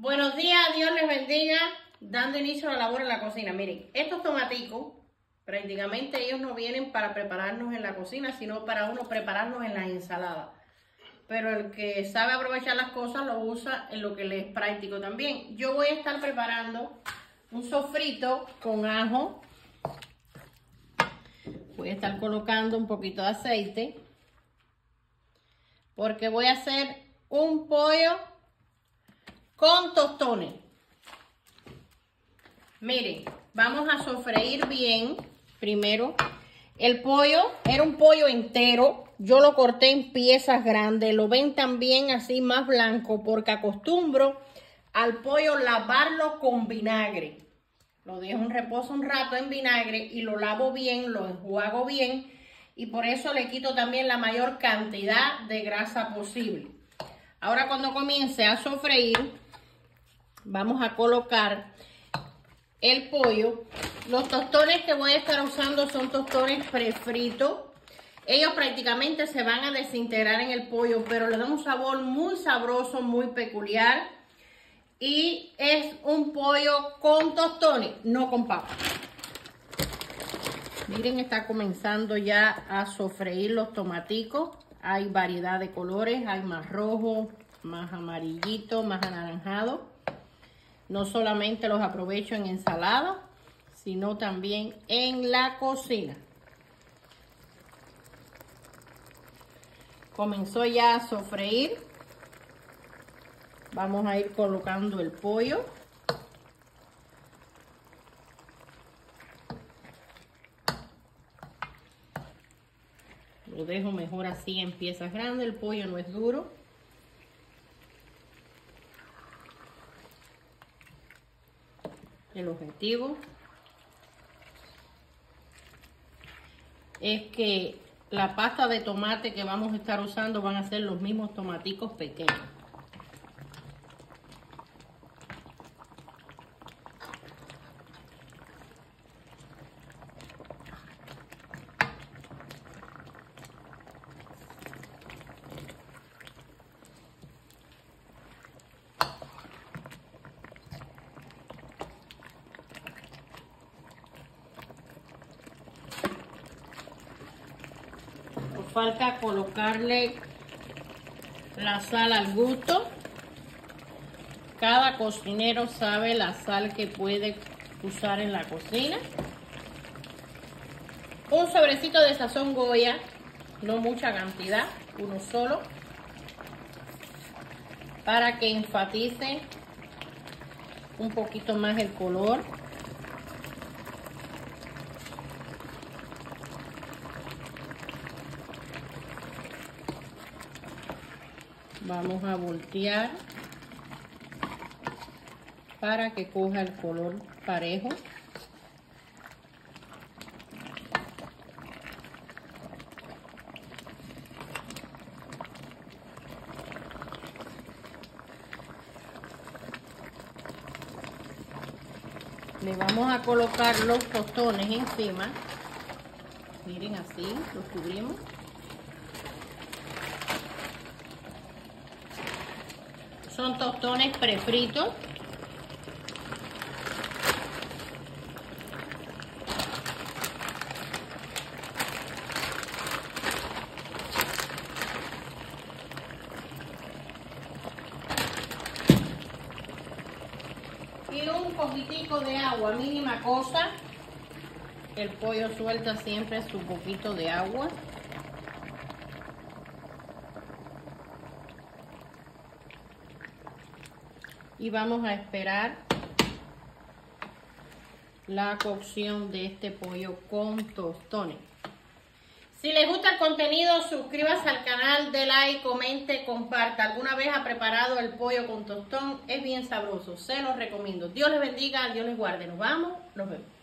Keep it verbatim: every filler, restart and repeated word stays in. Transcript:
Buenos días, Dios les bendiga, dando inicio a la labor en la cocina. Miren, estos tomaticos, prácticamente ellos no vienen para prepararnos en la cocina, sino para uno prepararnos en las ensaladas. Pero el que sabe aprovechar las cosas lo usa en lo que le es práctico también. Yo voy a estar preparando un sofrito con ajo. Voy a estar colocando un poquito de aceite, porque voy a hacer un pollo con tostones. Miren, vamos a sofreír bien primero. El pollo era un pollo entero. Yo lo corté en piezas grandes. Lo ven también así más blanco, porque acostumbro al pollo lavarlo con vinagre. Lo dejo en reposo un rato en vinagre y lo lavo bien, lo enjuago bien. Y por eso le quito también la mayor cantidad de grasa posible. Ahora, cuando comience a sofreír, vamos a colocar el pollo. Los tostones que voy a estar usando son tostones prefritos. Ellos prácticamente se van a desintegrar en el pollo, pero le dan un sabor muy sabroso, muy peculiar. Y es un pollo con tostones, no con papa. Miren, está comenzando ya a sofreír los tomaticos. Hay variedad de colores, hay más rojo, más amarillito, más anaranjado. No solamente los aprovecho en ensalada, sino también en la cocina. Comenzó ya a sofreír. Vamos a ir colocando el pollo. Lo dejo mejor así en piezas grandes. El pollo no es duro. El objetivo es que la pasta de tomate que vamos a estar usando van a ser los mismos tomaticos pequeños. Falta colocarle la sal al gusto. Cada cocinero sabe la sal que puede usar en la cocina. Un sobrecito de sazón Goya, no mucha cantidad, uno solo, para que enfatice un poquito más el color. Vamos a voltear para que coja el color parejo. Le vamos a colocar los tostones encima. Miren, así los cubrimos. Son tostones prefritos. Y un poquitico de agua, mínima cosa. El pollo suelta siempre su poquito de agua. Y vamos a esperar la cocción de este pollo con tostones. Si les gusta el contenido, suscríbase al canal, dé like, comente, comparta. ¿Alguna vez ha preparado el pollo con tostón? Es bien sabroso, se los recomiendo. Dios les bendiga, Dios les guarde. Nos vamos, nos vemos.